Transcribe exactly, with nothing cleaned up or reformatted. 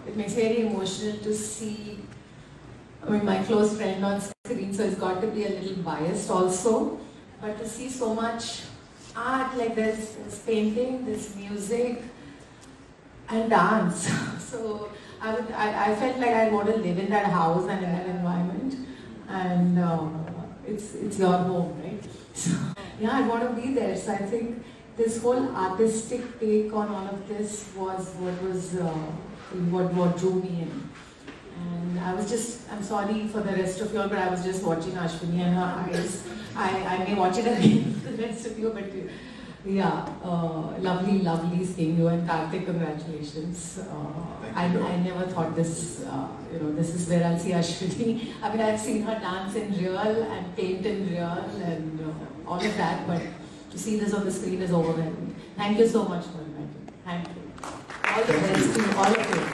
it makes me very emotional to see, I mean, my close friend on screen, so it's got to be a little biased also. But to see so much art, like there's, there's painting, there's music, and dance. So I would, I, I felt like I want to live in that house and in that environment. And uh, it's it's your home, right? So yeah, I want to be there. So I think this whole artistic take on all of this was what was uh, what what drew me in. And I was just, I'm sorry for the rest of you all, but I was just watching Ashwini and her eyes. I, I may watch it again for the rest of you, but yeah, uh, lovely, lovely seeing you, and Karthik, congratulations. Uh, I, I never thought this, uh, you know, this is where I'll see Ashwini. I mean, I've seen her dance in real and paint in real and uh, all of that, but to see this on the screen is overwhelming. Thank you so much for inviting me. Thank you. All the best to all of you.